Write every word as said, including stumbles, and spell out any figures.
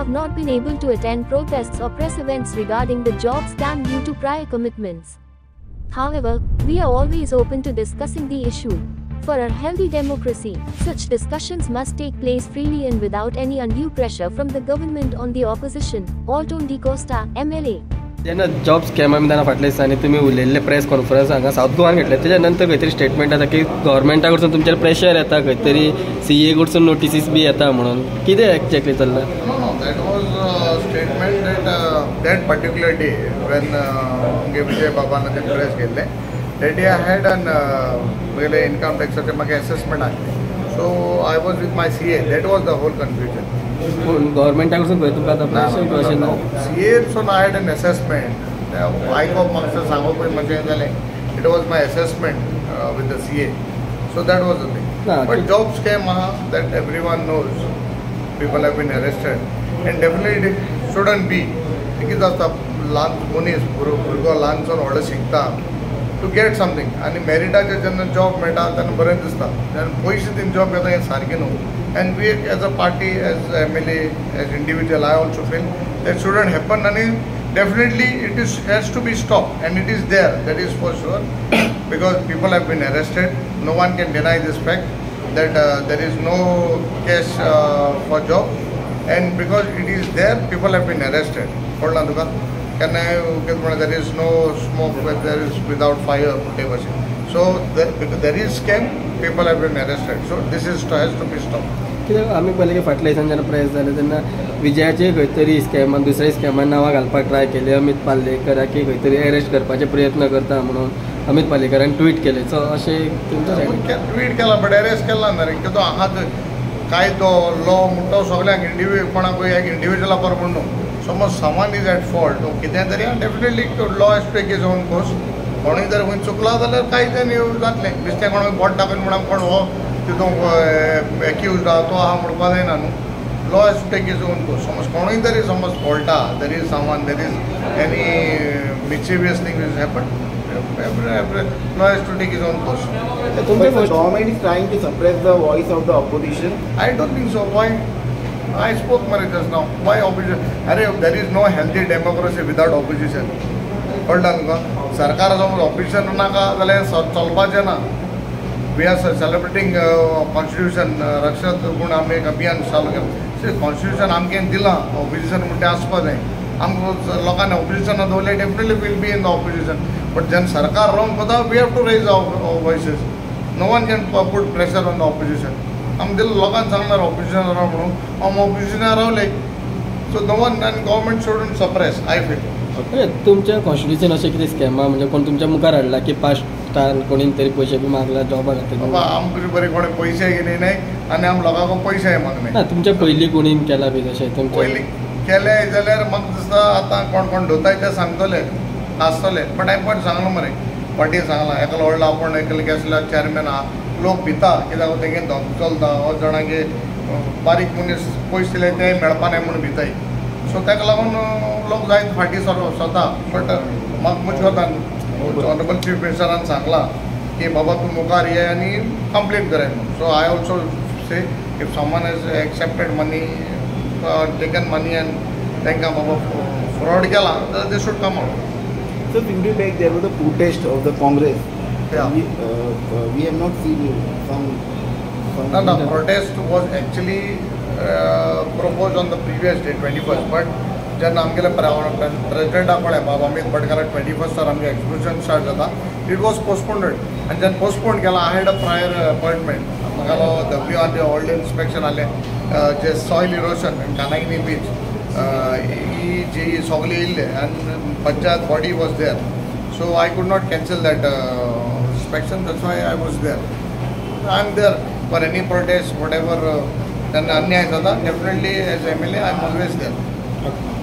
not been able to attend protests or press events regarding the job scam due to prior commitments. However, we are always open to discussing the issue. For a healthy democracy, such discussions must take place freely and without any undue pressure from the government on the opposition. Alton D. Costa, M L A. जेन्ना job स्कॅमा तेन्ना फाटल्या दिसांनी तुमी उलयल्ले press conference हांगा सावथ गोवान घेतले तेच्या नंतर खंय तरी स्टेटमेंट येता की गव्हर्मेंटा कडसून तुमचेर प्रेशर येता खंय तरी सीए कडसून नोटिसीस बी येता म्हणून कितें एक्झॅक्टली चल्लां? That was a statement that uh, that particular day when uh, Vijay Babana the press घेतले that day I had an uh, income tax assessment आसले. So I was with my C A. That was the whole confusion. गव्हर्मेंटा कडसून खंय तुमकां आतां pressure अशें ना? C A so I had an assessment. I got म्हाका सांगोप म्हणजे जालें. It was my assessment uh, with the C A. So that was the thing. Nah, but job scam that everyone knows. People have been arrested. And definitely it shouldn't be. Because of the ल्हान मनीस भुरगो ल्हानसो व्हडलो शिकता to get something. आनी मेरिटाचेर जेन्ना job मेळटा तेन्ना बरें दिसता. जेन्ना पयशे दिवन जॉब घेता हें सारकें न्हू. And we as a party, as M L A, as individual, I also feel that shouldn't happen. And definitely it is has to be stopped. And it is there, that is for sure. Because people have been arrested. No one can deny this fact that uh, there is no cash uh, for job. And because it is there, people have been arrested. Hold on, Duka. Can I get one? There is no smoke, but there is without fire, whatever. So there, because there is scam, people have been arrested. So this is has to be stopped. कित्याक आमी पयलें की फाटल्या दिसांनी जेन्ना press जालें तेन्ना विजयाचे खंय तरी स्कॅमान दुसऱ्या स्कॅमान नांवां घालपाक ट्राय केले अमित पार्लेकराक की खंय तरी अरेस्ट करपाचे प्रयत्न करता म्हणून अमित पार्लेकरान ट्वीट केलें. सो अशें तुमच्या सायडीन ट्वीट केला बट अरेस्ट केला ना रे कित्याक हांगा कायदो लॉ म्हणटा सगळ्यांक इंडिव्यू कोणाकूय एक इंडिव्युज्युअला परवड न्हू. समज someone is at fault कितें तरी definitely law has to take his own course. कोणूय जर खंय चुकला जाल्यार कायद्यान जातलें. बेश्टें कोणाक बोट दाखोवन म्हणून कोण हो तितून एक्यूज आहा तो आहा म्हणपा जायना न्हू. Law has to take his own course. समज कोणूय तरी समज फॉल्ट आहा there is someone there is any mischievous thing is happen law has to take his own course. So the government is trying to suppress the voice of the opposition. I don't think so. Why? I spoke more just now. Why opposition? Arey, there is no healthy democracy without opposition. Hold on, go. Sarkar समज opposition नाका जाल्यार चलपाचें ना. We are celebrating uh, constitution. रक्षक म्हूण आमी एक अभियान चालू केलें. Constitution आमकां दिलां. Opposition म्हणटा आसपा जाय. आमकां लोकांनी opposition दवरलें definitely will be in the opposition. But then Sarkar wrong for that, we have to raise our, our voices. No one can put pressure on the opposition. I'm the logan sangnar opposition around. I'm opposition around like so no one and government shouldn't suppress. I feel. Okay, तुमच्या constitution अशें कितें स्कॅमा म्हणजे कोण तुमच्या मुखार हाडला की पास्टान कोणी तरी पयशे बी मागला जॉबा खातीर? बाबा आमचे बरे कोणी पयशे घेयनाय नाही आनी आम लोकांक पयशे मागनाय. ना तुमच्या पयलीं कोणी केला बी तशें तुमचे पयलीं केले जाल्यार म्हाका दिसता आतां कोण कोण दोताय ते सांगतले आसतले. बट हांवें पण सांगलो मरे पाटी सांगला एकलो व्हडलो आपूण एकलो केसला चॅरमॅन आहा लोक भिता कित्याक तेगे धोको चलता हो जाणांगे बारीक मनीस पयशे दिले ते मेळपा नाय म्हणून भिताय. सो ताका लागून लोक जायत फाटी सरता. बट म्हाका मुजे कोतान ऑनरेबल चीफ मिनिस्टरान सांगला की बाबा तूं मुखार ये आनी कंप्लेन कराय म्हणून. So I also say if someone has accepted money taken money and तांकां बाबा फ्रॉड केला जाल्यार they should come out. So few days back there was a protest of the Congress. Yeah. We, uh, uh, we have not seen some. some no, no, protest was actually uh, proposed on the previous day, twenty-first. But जेन्ना आमगेले प्रेसिडेंटा कळ्ळें बाबा Amit भटकारा twenty फर्स्टार आमगे exhibition start जाता it was postponed. आनी जेन्ना postpone केला I had a prior appointment. म्हाका W R T world inspection आसलें जे सॉयल इरोशन कानागिनी बीच ही जी सगळे येयल्ले आनी panchayat body was there. So I could not cancel that inspection that's why I was there. I am there for any protest whatever तेन्ना अन्याय जाता definitely as M L A I am always there.